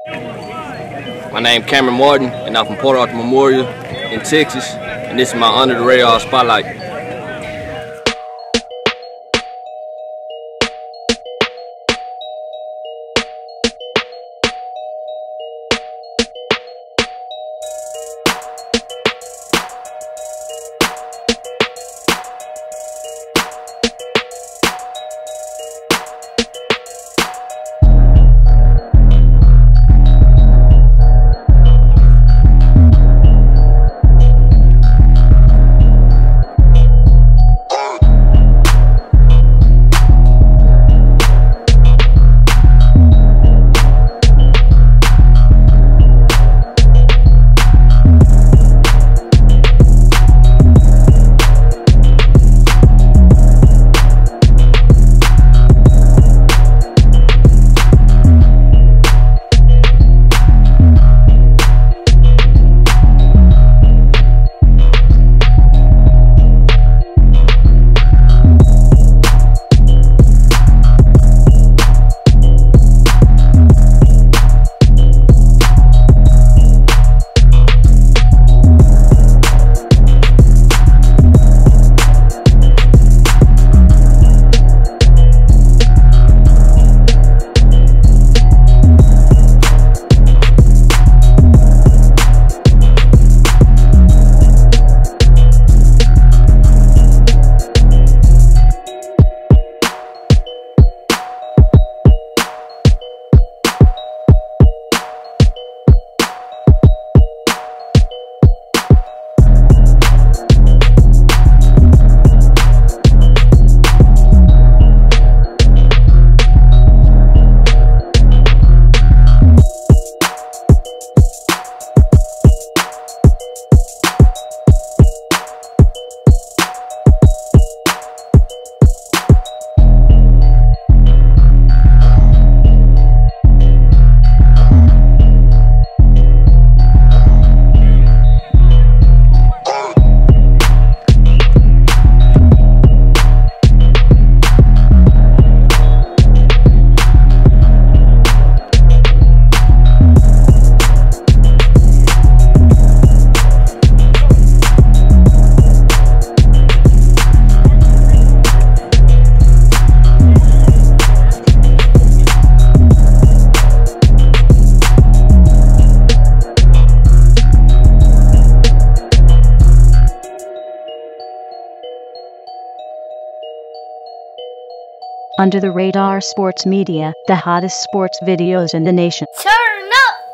My name is Cameron Martin, and I'm from Port Arthur Memorial in Texas, and this is my Under the Radar Spotlight. Under the Radar Sports Media, the hottest sports videos in the nation. Turn up!